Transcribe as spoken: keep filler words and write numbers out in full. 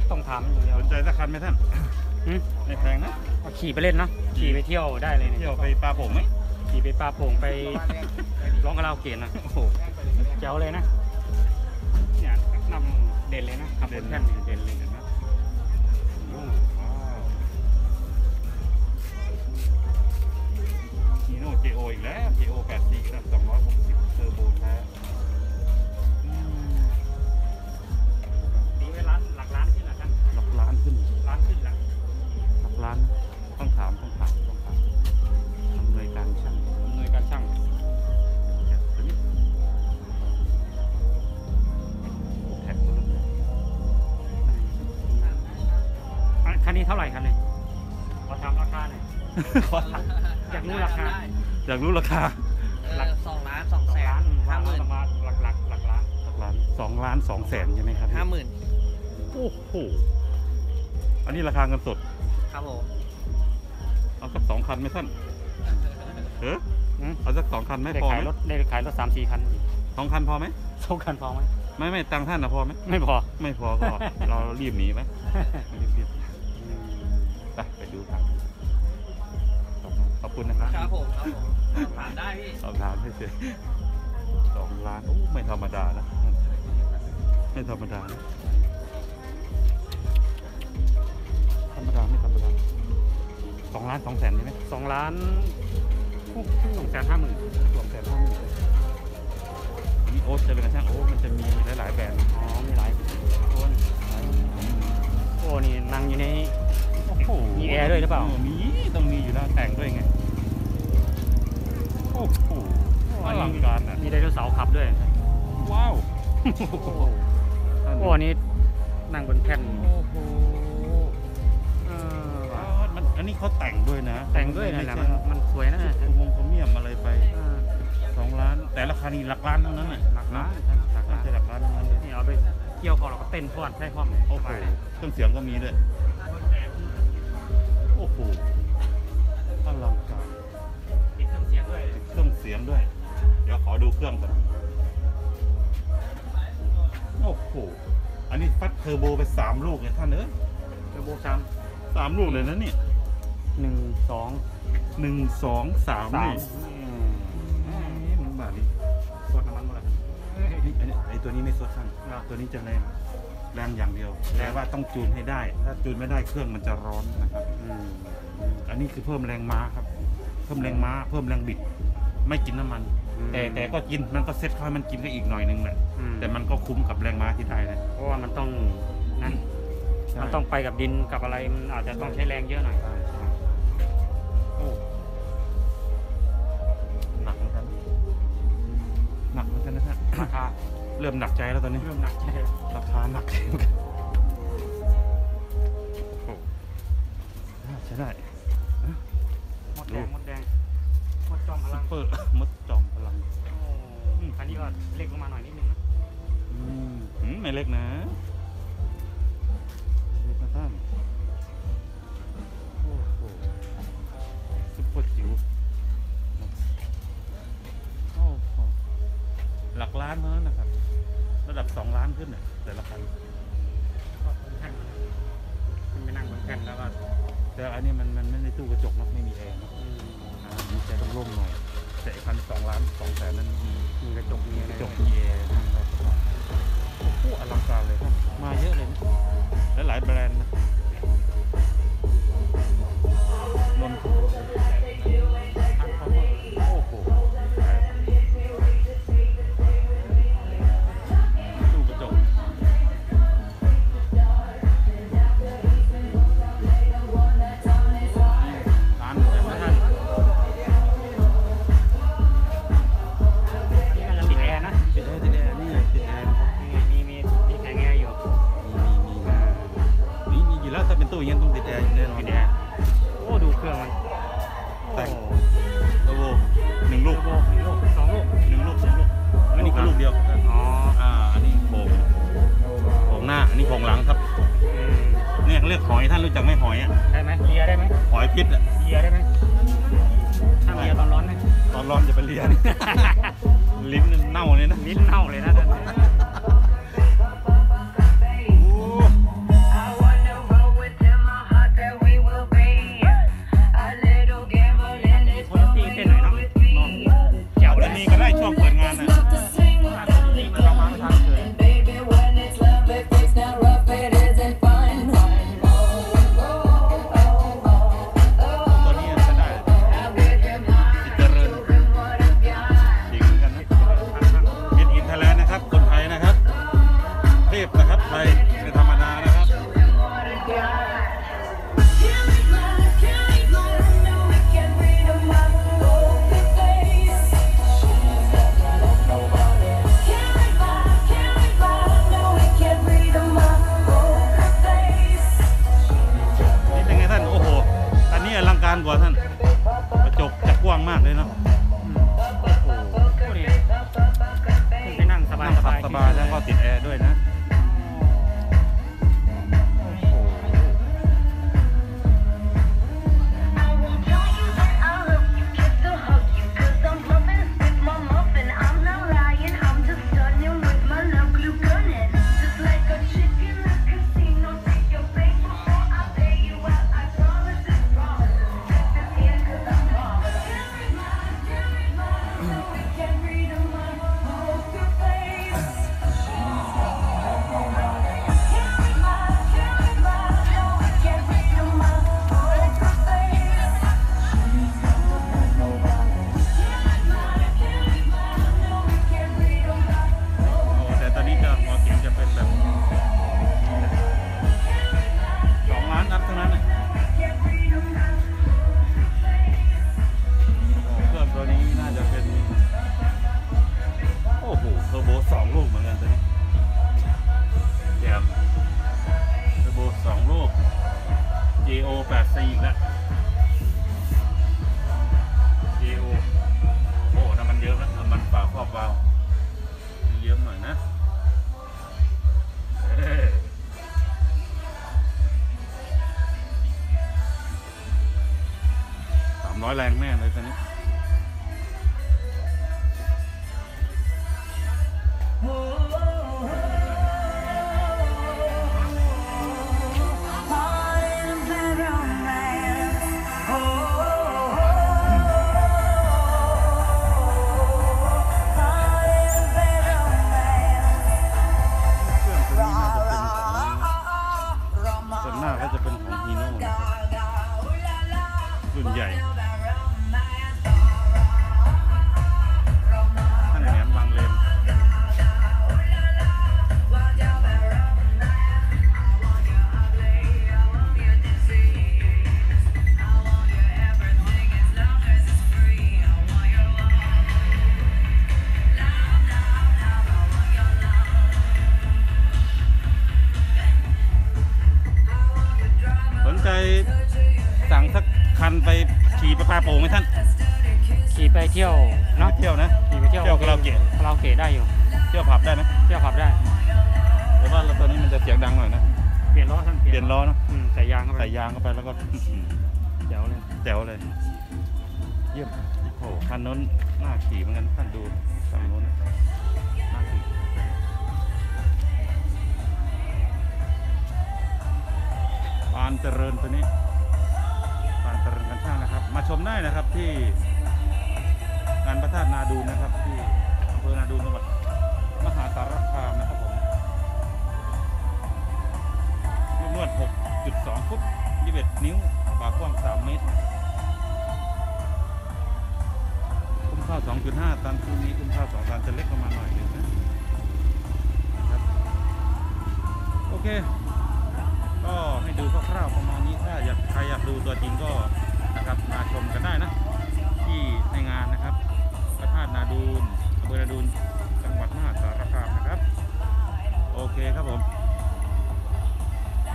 ต้องถามอย่างเดียวสนใจสักคันไหมท่านไม่แพงนะขี่ไปเล่นเนาะขี่ไปเที่ยวได้เลยเที่ยวไปปลาโป่งไหมขี่ไปปลาโป่งไปร้องคาราโอเกะนะโอ้โหเจ๋วเลยนะเนี่ยนำเด่นเลยนะขับรถแท่นเด่นเลยนะฮีโน่ เจ โอ อีกแล้ว เจ โอ แปดสิบนะสองร้อยหกสิบเทอร์โบแท้ดีไว้ล้านหลักล้านขึ้นหรอท่านหลักล้านขึ้นล้านขึ้นหลักหลักล้านต้องถามต้องถามต้องถามอำนวยการช่างอำนวยการช่างแท็กตัวนี้คันนี้เท่าไหร่ครับเนี่ยขอถามราคาหน่อยอยากรู้ราคาอยากรู้ราคาหลักสองล้านสองแสนห้าหมื่นมาหลักหลักหลักล้านหลักล้านสองล้านสองแสนใช่ไหมครับห้าหมื่นโอ้โหอันนี้ราคาเงินสดครับผมเอาสักสองคันไหมท่านเออเอาสักสองคันไหมพอไหมรถได้ขายรถสามสี่คันสองคันพอไหมสองคันพอไหมไม่ไม่ตังท่านนะพอไหมไม่พอไม่พอก็เรารีบหนีไหมรีบไปไปดูกันขอบคุณนะครับครับผมครับผมถามได้พี่สอบถามให้เสร็จสองล้านโอ้ไม่ธรรมดานะไม่ธรรมดานะธรรมดาไม่ธรรมดาสองล้านสองแสนใช่ไหมสองล้านสองแสนห้าหมื่นสองแสนห้าหมื่นนี่โอ๊ตจะเป็นกระช่างโอ้มันจะมีหลายๆแบรนด์อ๋อมีหลายคนโอ้นี่นั่งอยู่ในมีแอร์ด้วยหรือเปล่ามีต้องมีอยู่แล้วแต่งด้วยไงโอ้โหอลังการอ่ะมีไดโนเสาร์ขับด้วยว้าวโอ้นี่นั่งบนแท่นโอ้โหมันอันนี้เขาแต่งด้วยนะแต่งด้วยนะมันมันสวยนะวงโครเมียมอะไรไปสองล้านแต่ราคานี้หลักล้านเท่านั้นน่ะหลักล้านน่าจะหลักล้านเท่านั้นนี่เอาไปเกี่ยวก่อนเราก็เต้นพอดใช่พอดโอ้โหเครื่องเสียงก็มีด้วยโอ้โหอลังการติดเครื่องเสียงด้วยเครื่องเสียงด้วยเดี๋ยวขอดูเครื่องก่อนโอ้โหอันนี้ฟัดเทอร์โบไปสามลูกเลยท่านเอ้ยเทอร์โบสามสามลูกเลยนะนี่หนึ่งสองหนึ่งสองสามนี่มันบาทนี้สดน้ำมันหมดเลยไอตัวนี้ไม่สดท่านตัวนี้จะแรงแรงอย่างเดียวแต่ว่าต้องจูนให้ได้ถ้าจูนไม่ได้เครื่องมันจะร้อนนะครับอันนี้คือเพิ่มแรงม้าครับเพิ่มแรงม้าเพิ่มแรงบิดไม่กินน้ำมันแต่แต่ก็กินมันก็เซ็ตค่อยมันกินก็อีกหน่อยนึงแหละแต่มันก็คุ้มกับแรงม้าที่ได้เลยเพราะว่ามันต้องนั่นมันต้องไปกับดินกับอะไรมันอาจจะต้องใช้แรงเยอะหน่อยโอ้หนักเหมือนกันหนักเหมือนกันนะท่านราคาเริ่มหนักใจแล้วตอนนี้เริ่มหนักใจราคาหนักใจเหมือนกันใช่ได้มดแดงมดแดงมดจอมพลังเปิดมดจอมพลังคันนี้ก็เล็กลงมาหน่อยนิดนึงนะอืมไม่เล็กนะเล็กนะท่านโอ้โหซุปเปอร์จิ๋วโอ้โหหลักล้านเท่านั้นนะครับระดับสองล้านขึ้นเนี่ยแต่ละคันคุณไปนั่งบนแท่นแล้วก็แต่อันนี้มันมันไม่ได้ตู้กระจกนะไม่มีแอร์นะมีใจร่มๆหน่อยแต่คันสองล้านสองแสนนั้นมีมีกระจกมีกระจกมีแอร์นั่งได้โอ้โหอลังการเลยครับมาเยอะเลยนะและหลายแบรนด์นะนนท์โอ้โหตู้กระจกตู้ยังต้องติดแอร์อยู่แน่นอนโอ้ดูเครื่องมันแต่งโอ้โหหนึ่งลูกหนึ่งลูกสองลูกหนึ่งลูกสองลูกอันนี้ก็ลูกเดียวอ๋ออ่าอันนี้โป่งโป่งหน้าอันนี้โป่งหลังครับเนี่ยเรียกหอยท่านรู้จักไหมหอยอ่ะได้ไหมเลียได้ไหมหอยพิษอ่ะเลียได้ไหมถ้าเลียตอนร้อนไหมตอนร้อนจะไปเลียลิ้นเน่าเลยนะลิ้นเน่าเลยนะซีอีกแล้ว เอ โอ โอ้น้ำมันเยอะนะน้ำมันฝาครอบวาล์วเยอะหน่อยนะสามร้อยแรงแน่เลยตอนนี้ส่วนหน้าก็จะเป็นของฮีโน่นะครับรุ่นใหญ่ท่านแหลมบางเลนสนใจสั่งสักคันไปขี่ไปพาโป่งไหมท่านขี่ไปเที่ยวเนาะเที่ยวนะขี่ไปเที่ยวเที่ยวคาราโอเกะคาราโอเกะได้อยู่เที่ยวผับได้ไหมเที่ยวขับได้แต่ว่าเราตอนนี้มันจะเสียงดังหน่อยนะเปลี่ยนล้อท่านเปลี่ยนล้อเนาะอืมใส่ยางเข้าไปใส่ยางเข้าไปแล้วก็เดี๋ยวเลยแจ๋วเลย เยี่ยมโอ้โหคันนู้นน่าขี่เหมือนกันท่านดูฝั่งนู้นนะน่าขี่ปานเจริญตัวนี้ปานเจริญกันช่างนะครับ มาชมได้นะครับที่งานพระธาตุนาดูนนะครับ ที่อำเภอนาดูนจังหวัดมหาสารคามนะครับผมลูกนวด หกจุดสอง ฟุต ยี่สิบเอ็ด นิ้วปากกว้าง สาม เมตรคุ้มค่า สองจุดห้า ตันคู่นี้คุ้มค่าสองตันจะเล็กประมาณหน่อยหนึงนะครับโอเค ก็ให้ดูคร่าวๆประมาณนี้ถ้าอยากใครอยากดูตัวจริงก็นะครับมาชมกันได้นะที่ในงานนะครับ